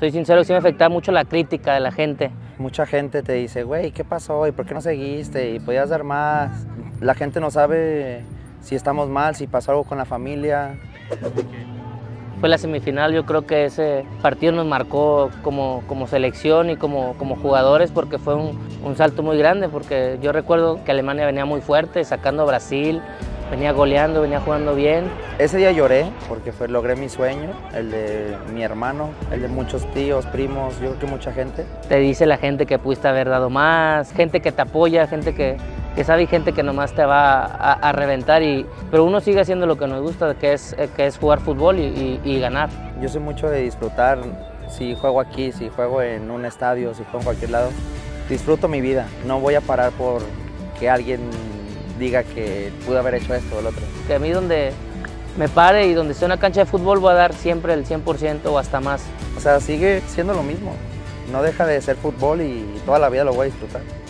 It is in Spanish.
soy sincero, sí me afectaba mucho la crítica de la gente. Mucha gente te dice, güey, ¿qué pasó? ¿Y por qué no seguiste? ¿Y podías dar más? La gente no sabe si estamos mal, si pasó algo con la familia. Fue la semifinal, yo creo que ese partido nos marcó como selección y como jugadores, porque fue un salto muy grande, porque yo recuerdo que Alemania venía muy fuerte, sacando a Brasil, venía goleando, venía jugando bien. Ese día lloré porque logré mi sueño, el de mi hermano, el de muchos tíos, primos, yo creo que mucha gente. Te dice la gente que pudiste haber dado más, gente que te apoya, gente que sabe y gente que nomás te va a reventar, pero uno sigue haciendo lo que nos gusta, que es jugar fútbol y ganar. Yo soy mucho de disfrutar, si juego aquí, si juego en un estadio, si juego en cualquier lado, disfruto mi vida, no voy a parar por que alguien diga que pude haber hecho esto o lo otro. Que a mí donde me pare y donde esté una cancha de fútbol voy a dar siempre el 100% o hasta más. O sea, sigue siendo lo mismo, no deja de ser fútbol y toda la vida lo voy a disfrutar.